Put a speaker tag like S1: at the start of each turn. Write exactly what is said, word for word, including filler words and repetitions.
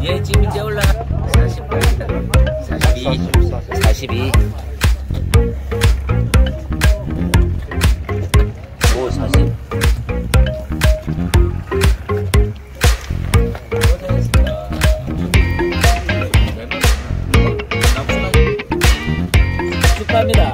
S1: 예, 지금 이제 올라 사십팔, 사십이, 사십이. 오, 사십. 축하합니다.